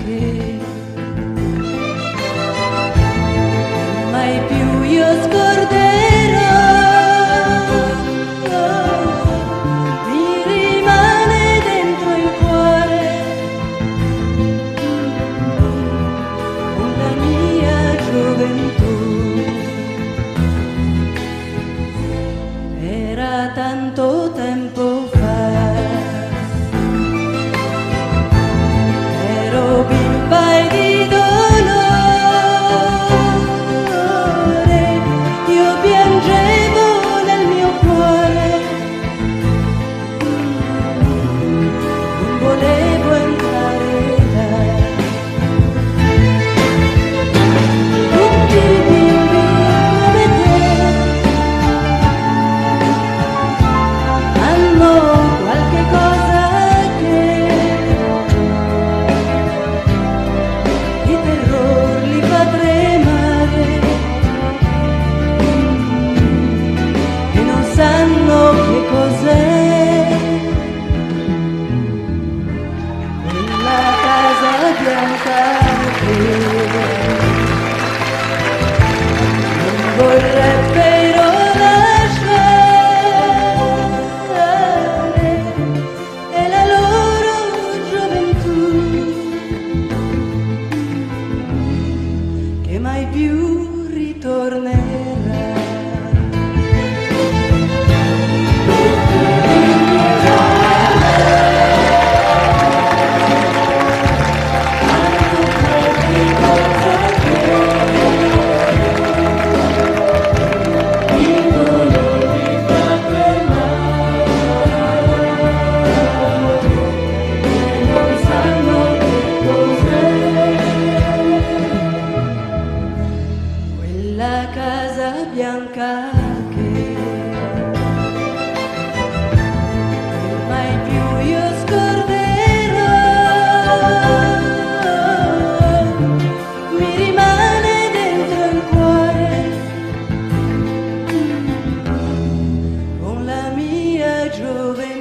che mai più io scorderò. Mi rimane dentro il cuore con la mia gioventù. Era tanto tempo fa, ero bimba e di dolore, io piangevo nel mio cuore, non volevo entrare là. Tutti i bimbi come te hanno qualche cosa che di terror li fa tremare e non sanno che cos'è quella casa bianca che non vorrebbero lasciare, è la loro gioventù che mai più ritornerà. La casa bianca che mai più io scorderò, mi rimane dentro il cuore con la mia gioventù.